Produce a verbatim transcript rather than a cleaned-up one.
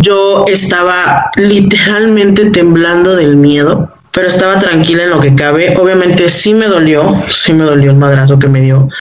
Yo estaba literalmente temblando del miedo, pero estaba tranquila en lo que cabe. Obviamente sí me dolió, sí me dolió el madrazo que me dio,